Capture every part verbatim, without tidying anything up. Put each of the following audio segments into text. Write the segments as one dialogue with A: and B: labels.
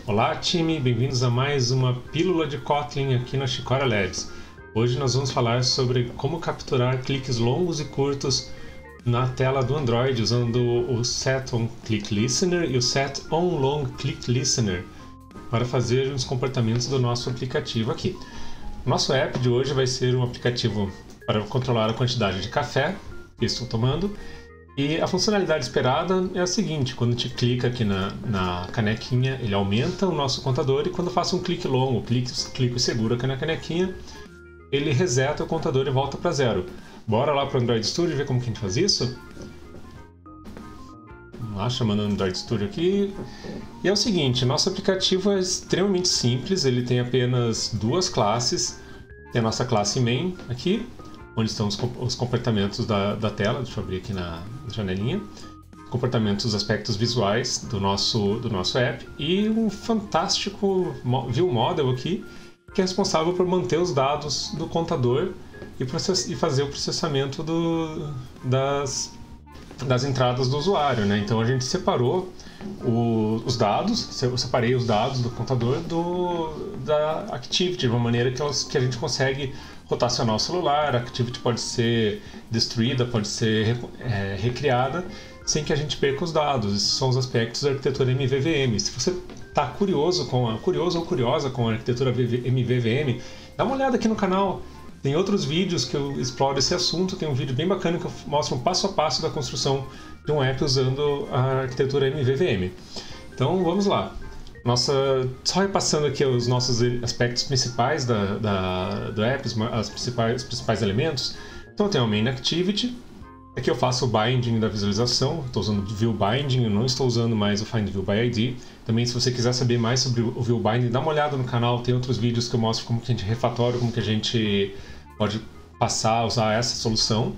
A: Olá time, bem-vindos a mais uma pílula de Kotlin aqui na Chicora Labs. Hoje nós vamos falar sobre como capturar cliques longos e curtos na tela do Android usando o setOnClickListener e o setOnLongClickListener para fazer os comportamentos do nosso aplicativo aqui. Nosso app de hoje vai ser um aplicativo para controlar a quantidade de café que estou tomando. E a funcionalidade esperada é a seguinte: quando a gente clica aqui na, na canequinha, ele aumenta o nosso contador, e quando faço um clique longo, clique, clique seguro aqui na canequinha, ele reseta o contador e volta para zero. Bora lá para o Android Studio ver como que a gente faz isso? Vamos lá, chamando o Android Studio aqui. E é o seguinte, nosso aplicativo é extremamente simples, ele tem apenas duas classes. Tem a nossa classe main aqui, onde estão os, os comportamentos da, da tela. Deixa eu abrir aqui na janelinha. Comportamentos, os aspectos visuais do nosso, do nosso app. E um fantástico view model aqui, que é responsável por manter os dados do contador e, process, e fazer o processamento do, das, das entradas do usuário, né? Então a gente separou o, os dados, eu separei os dados do contador do, da Activity, de uma maneira que, elas, que a gente consegue rotacionar o celular. A Activity pode ser destruída, pode ser é, recriada, sem que a gente perca os dados. Esses são os aspectos da arquitetura M V V M. Se você está curioso, com a, curioso ou curiosa com a arquitetura M V V M, dá uma olhada aqui no canal. Tem outros vídeos que eu exploro esse assunto. Tem um vídeo bem bacana que eu mostro um passo a passo da construção de um app usando a arquitetura M V V M. Então vamos lá. Nossa, só repassando aqui os nossos aspectos principais da, da, do app, as principais, os principais elementos. Então eu tenho a main activity. Aqui eu faço o binding da visualização. Estou usando o view binding, eu não estou usando mais o find view by I D. Também, se você quiser saber mais sobre o view binding, dá uma olhada no canal. Tem outros vídeos que eu mostro como que a gente refatório, como que a gente pode passar a usar essa solução.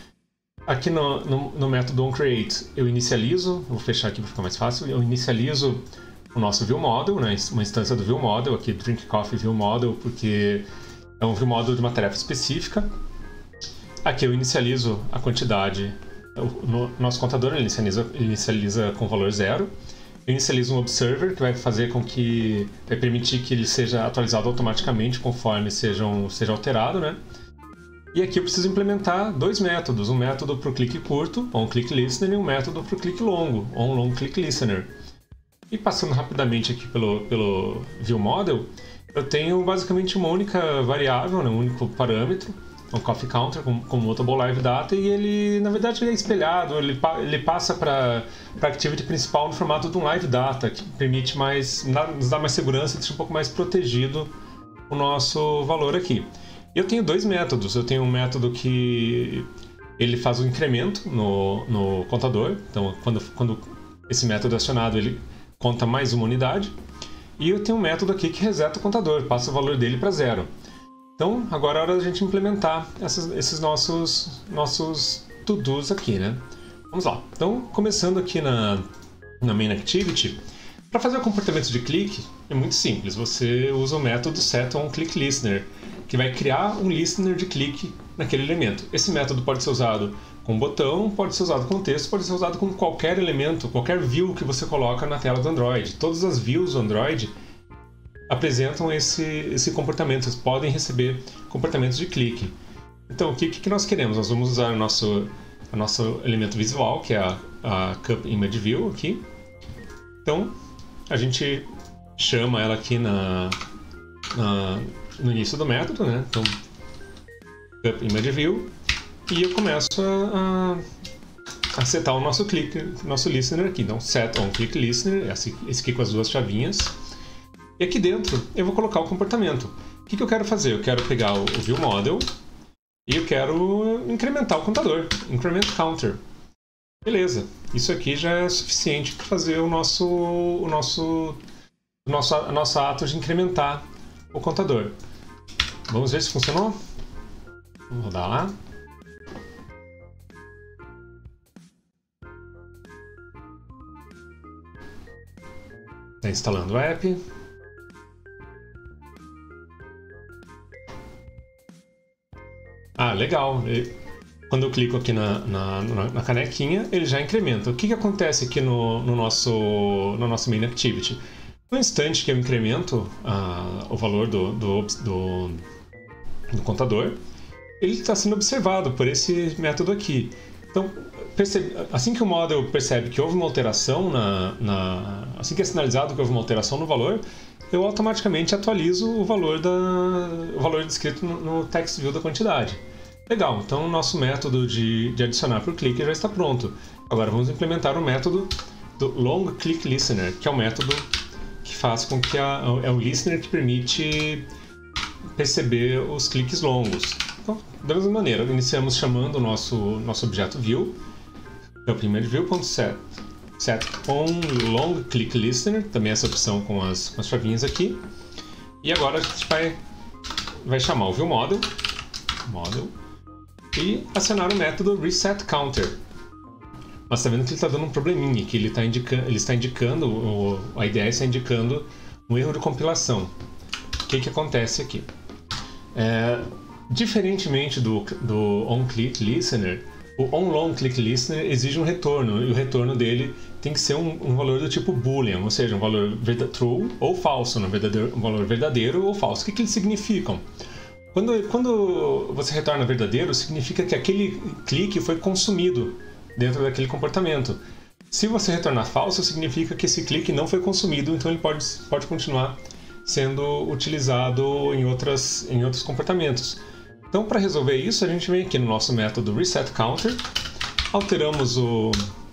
A: Aqui no, no, no método onCreate eu inicializo, vou fechar aqui para ficar mais fácil, eu inicializo o nosso view model, né, uma instância do view model, aqui Drink Coffee View Model, porque é um view model de uma tarefa específica. Aqui eu inicializo a quantidade, o no, nosso contador ele inicializa, ele inicializa com valor zero. Eu inicializo um observer que vai fazer com que, vai permitir que ele seja atualizado automaticamente conforme sejam, seja alterado, né? E aqui eu preciso implementar dois métodos, um método para o clique curto, onClickListener, e um método para o clique longo, onLongClickListener. E passando rapidamente aqui pelo, pelo view model, eu tenho basicamente uma única variável, né, um único parâmetro, um coffee counter com, com mutable live data, e ele, na verdade, ele é espelhado, ele, ele passa para a activity principal no formato de um live data, que permite mais, nos dá mais segurança e deixa um pouco mais protegido o nosso valor aqui. Eu tenho dois métodos. Eu tenho um método que ele faz o um incremento no, no contador. Então, quando, quando esse método é acionado, ele conta mais uma unidade. E eu tenho um método aqui que reseta o contador, passa o valor dele para zero. Então, agora é hora da gente implementar essas, esses nossos, nossos to-dos aqui, né? Vamos lá. Então, começando aqui na, na main activity, para fazer o comportamento de clique, é muito simples. Você usa o método setOnClickListener, que vai criar um listener de clique naquele elemento. Esse método pode ser usado com botão, pode ser usado com texto, pode ser usado com qualquer elemento, qualquer view que você coloca na tela do Android. Todas as views do Android apresentam esse, esse comportamento, vocês podem receber comportamentos de clique. Então, o que, que nós queremos? Nós vamos usar o nosso, o nosso elemento visual, que é a, a Cup Image View aqui. Então, a gente chama ela aqui na, na, no início do método, né? Então, Cup Image View, e eu começo a, a, a setar o nosso click, nosso listener aqui. Então, setOnClickListener, esse, esse aqui com as duas chavinhas. E aqui dentro eu vou colocar o comportamento. O que, que eu quero fazer? Eu quero pegar o, o view model e eu quero incrementar o contador, increment counter. Beleza, isso aqui já é suficiente para fazer o nosso, o nosso, o nosso, a nossa ato de incrementar o contador. Vamos ver se funcionou? Vamos rodar lá. Está instalando o app. Ah, legal. Quando eu clico aqui na, na, na canequinha, ele já incrementa. O que, que acontece aqui no, no, nosso, no nosso main activity? No instante que eu incremento uh, o valor do, do, do, do contador, ele está sendo observado por esse método aqui. Então, percebe, assim que o model percebe que houve uma alteração, na, na, assim que é sinalizado que houve uma alteração no valor, eu automaticamente atualizo o valor, da, o valor descrito no, no text view da quantidade. Legal, então o nosso método de, de adicionar por clique já está pronto. Agora vamos implementar o método do long click listener, que é o método que faz com que a, é o listener que permite perceber os cliques longos. Então, da mesma maneira, iniciamos chamando o nosso, nosso objeto view, é o primeiro view.set set on long click listener, também essa opção com as, com as chavinhas aqui. E agora a gente vai, vai chamar o view model, model e acionar o método reset counter. Mas está vendo que ele está dando um probleminha, que ele, tá indica ele está indicando, o, a I D E está indicando um erro de compilação. O que, que acontece aqui? É, diferentemente do, do onClick Listener, o onLongClick Listener exige um retorno, e o retorno dele tem que ser um, um valor do tipo boolean, ou seja, um valor true ou falso, um, verdadeiro, um valor verdadeiro ou falso. O que, que eles significam? Quando, quando você retorna verdadeiro, significa que aquele clique foi consumido dentro daquele comportamento. Se você retornar falso, significa que esse clique não foi consumido, então ele pode, pode continuar sendo utilizado em, outras, em outros comportamentos. Então, para resolver isso, a gente vem aqui no nosso método resetCounter, alteramos o,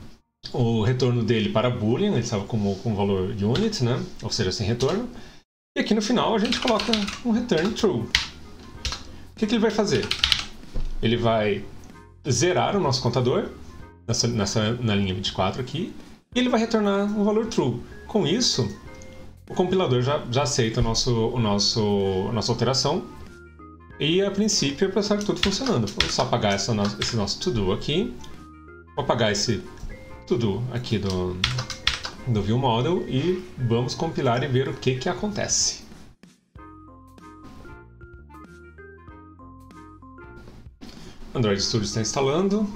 A: o retorno dele para boolean, ele estava com, com o valor unit, né? Ou seja, sem retorno, e aqui no final a gente coloca um return true. O que, que ele vai fazer? Ele vai zerar o nosso contador, nessa, nessa, na linha vinte e quatro aqui, e ele vai retornar um valor true. Com isso, o compilador já, já aceita o nosso, o nosso, a nossa alteração, e a princípio é para estar tudo funcionando. Vou só apagar essa, esse nosso to-do aqui, vou apagar esse to-do aqui do, do ViewModel e vamos compilar e ver o que, que acontece. Android Studio está instalando.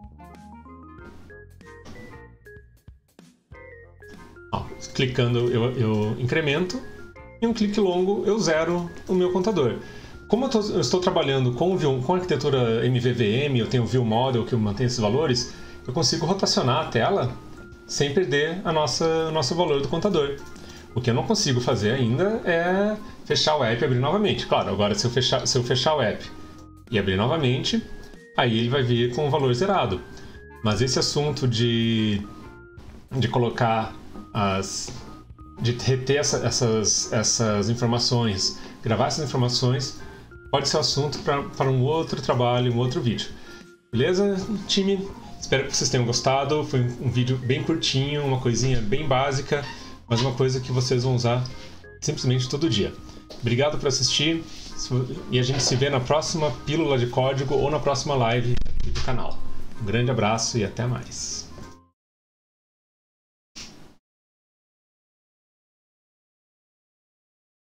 A: Ó, clicando eu, eu incremento, e um clique longo eu zero o meu contador. Como eu, tô, eu estou trabalhando com, view, com a arquitetura M V V M, eu tenho o ViewModel que mantém esses valores, eu consigo rotacionar a tela sem perder a nossa, o nosso valor do contador. O que eu não consigo fazer ainda é fechar o app e abrir novamente. Claro, agora se eu fechar, se eu fechar o app e abrir novamente, aí ele vai vir com o valor zerado. Mas esse assunto de, de colocar as... de reter essa, essas, essas informações, gravar essas informações, pode ser assunto para um outro trabalho, um outro vídeo. Beleza, time? Espero que vocês tenham gostado. Foi um vídeo bem curtinho, uma coisinha bem básica, mas uma coisa que vocês vão usar simplesmente todo dia. Obrigado por assistir e a gente se vê na próxima Pílula de Código ou na próxima live aqui do canal. Um grande abraço e até mais.